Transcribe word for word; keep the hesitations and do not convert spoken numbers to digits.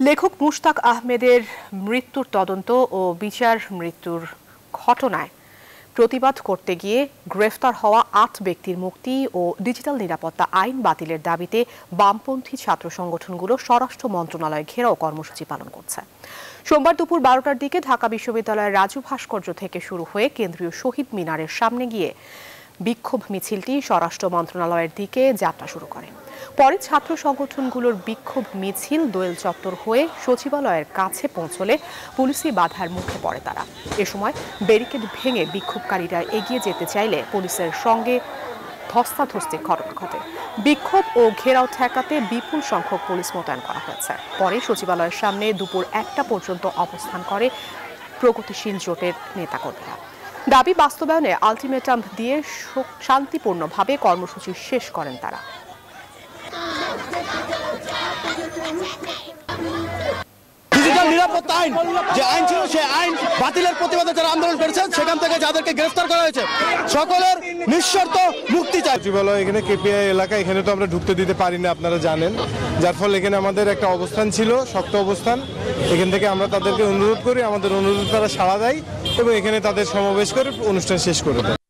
লেখক মুশতাক আহমেদের মৃত্যুর তদন্ত ও বিচার মৃত্যুর ঘটনায় প্রতিবাদ করতে গিয়ে গ্রেফতার হওয়া আট ব্যক্তির মুক্তি ও ডিজিটাল নিরাপত্তা আইন বাতিলের দাবিতে বামপন্থী ছাত্র সংগঠনগুলো স্বরাষ্ট্র মন্ত্রণালয় ঘেরাও কর্মসূচি পালন করছে। সোমবার দুপুর বারোটার দিকে ঢাকা বিশ্ববিদ্যালয়ের রাজু ভাস্কর্য থেকে শুরু হয়ে কেন্দ্রীয় শহীদ মিনারের সামনে গিয়ে বিক্ষোভ মিছিলটি স্বরাষ্ট্র মন্ত্রণালয়ের দিকে যাত্রা শুরু করে। পরে ছাত্র সংগঠনগুলোর বিক্ষোভ মিছিল দোয়েল চত্বর হয়ে সচিবালয়ের কাছে পৌঁছলে পুলিশি বাধার মুখে পড়ে তারা। এ সময় ব্যারিকেড ভেঙে বিক্ষোভকারীরা এগিয়ে যেতে চাইলে পুলিশের সঙ্গে ধস্তাধস্তির ঘটনা ঘটে। বিক্ষোভ ও ঘেরাও ঠেকাতে বিপুল সংখ্যক পুলিশ মোতায়েন করা হয়েছে। পরে সচিবালয়ের সামনে দুপুর একটা পর্যন্ত অবস্থান করে প্রগতিশীল জোটের নেতাকর্মীরা। দাবি বাস্তবায়নে আলটিমেটাম দিয়ে শান্তিপূর্ণভাবে কর্মসূচি শেষ করেন তারা। ডিজিটাল নিরাপত্তা আইন যে আইন ছিল সেই আইন বাতিলের প্রতিবাদে যারা আন্দোলন করেছেন সেখান থেকে যাদেরকে গ্রেফতার করা হয়েছে সকলের নিঃশর্ত মুক্তি চাই। সচিবালয় এখানে কেপিআই এলাকা, এখানে তো আমরা ঢুকতে দিতে পারি না, আপনারা জানেন, যার ফলে এখানে আমাদের একটা অবস্থান ছিল, শক্ত অবস্থান। এখান থেকে আমরা তাদেরকে অনুরোধ করি, আমাদের অনুরোধ তারা সাড়া দেয় এবং এখানে তাদের সমাবেশ করে অনুষ্ঠান শেষ করে দেয়।